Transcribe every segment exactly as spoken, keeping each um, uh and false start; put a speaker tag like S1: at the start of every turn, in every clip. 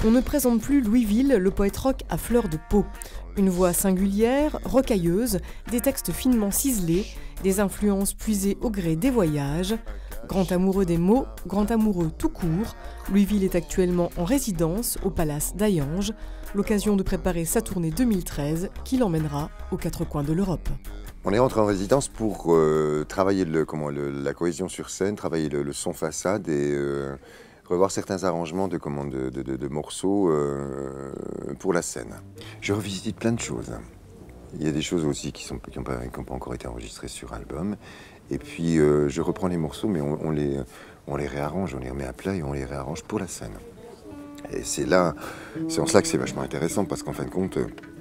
S1: On ne présente plus Louisville, le poète rock à fleur de peau. Une voix singulière, rocailleuse, des textes finement ciselés, des influences puisées au gré des voyages. Grand amoureux des mots, grand amoureux tout court, Louisville est actuellement en résidence au Palace d'Hayange, l'occasion de préparer sa tournée deux mille treize qui l'emmènera aux quatre coins de l'Europe.
S2: On est rentré en résidence pour euh, travailler le, comment, le, la cohésion sur scène, travailler le, le son façade et euh, revoir certains arrangements de, comment, de, de, de, de morceaux euh, pour la scène. Je revisite plein de choses. Il y a des choses aussi qui n'ont qui pas, pas encore été enregistrées sur album. Et puis euh, je reprends les morceaux, mais on, on, les, on les réarrange, on les remet à plat et on les réarrange pour la scène. Et c'est là, c'est en cela que c'est vachement intéressant, parce qu'en fin de compte,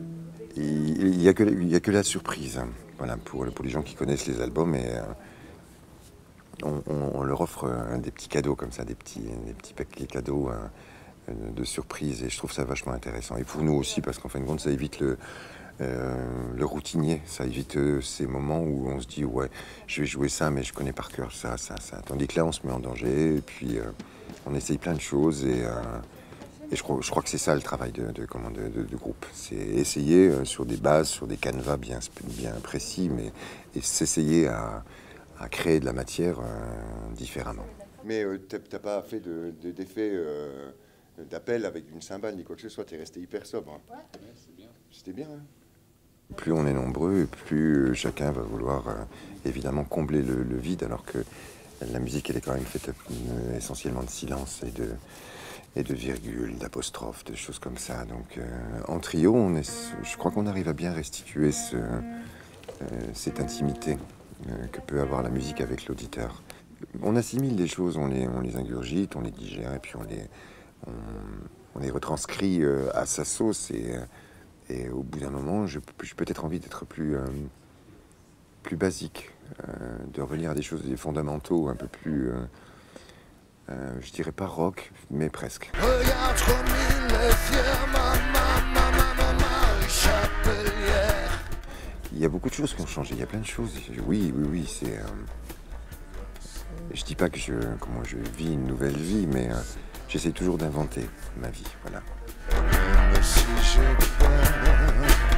S2: il n'y a, a que la surprise. Voilà, pour, pour les gens qui connaissent les albums, et euh, on, on, on leur offre euh, des petits cadeaux comme ça, des petits, des petits paquets cadeaux euh, de surprises, et je trouve ça vachement intéressant. Et pour nous aussi, parce qu'en fin de compte, ça évite le, euh, le routinier, ça évite euh, ces moments où on se dit ouais, je vais jouer ça, mais je connais par cœur ça, ça, ça. Tandis que là, on se met en danger, et puis euh, on essaye plein de choses, et euh, Et je crois, je crois que c'est ça le travail de, de, comment, de, de, de groupe. C'est essayer euh, sur des bases, sur des canevas bien, bien précis, mais et s'essayer à, à créer de la matière euh, différemment. Mais euh, t'as pas fait d'effet de, de, euh, d'appel avec une cymbale ni quoi que ce soit, t'es resté hyper sobre. Hein. Ouais, c'est bien. C'était bien. Hein. Plus on est nombreux, plus chacun va vouloir euh, évidemment combler le, le vide, alors que la musique elle est quand même faite euh, essentiellement de silence et de... et de virgules, d'apostrophes, de choses comme ça. Donc euh, en trio, on est, je crois qu'on arrive à bien restituer ce, euh, cette intimité euh, que peut avoir la musique avec l'auditeur. On assimile les choses, on les, on les ingurgite, on les digère, et puis on les, on, on les retranscrit euh, à sa sauce. Et, et au bout d'un moment, j'ai peut-être envie d'être plus, euh, plus basique, euh, de revenir à des choses, des fondamentaux un peu plus... Euh, Euh, je dirais pas rock, mais presque. Regarde comme il est fier, maman, maman, maman, chapelière. Il y a beaucoup de choses qui ont changé, il y a plein de choses. Oui, oui, oui, c'est... Euh... Je dis pas que je, comment, je vis une nouvelle vie, mais euh, j'essaie toujours d'inventer ma vie, voilà. Même si j'ai peur.